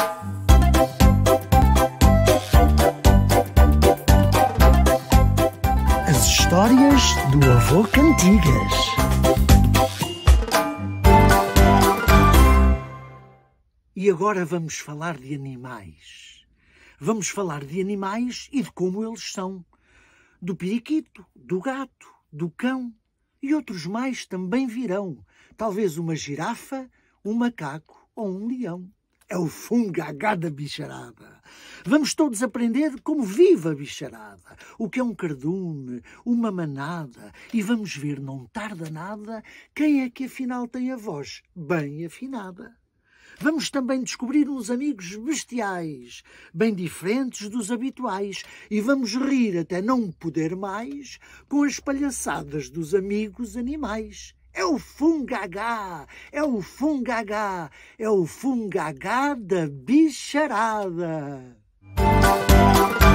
As histórias do avô Cantigas. E agora vamos falar de animais. Vamos falar de animais e de como eles são. Do periquito, do gato, do cão e outros mais também virão. Talvez uma girafa, um macaco ou um leão. É o fungagá da bicharada. Vamos todos aprender como vive a bicharada, o que é um cardume, uma manada, e vamos ver, não tarda nada, quem é que afinal tem a voz bem afinada. Vamos também descobrir uns amigos bestiais, bem diferentes dos habituais, e vamos rir até não poder mais com as palhaçadas dos amigos animais. É o fungagá, é o fungagá, é o fungagá da bicharada.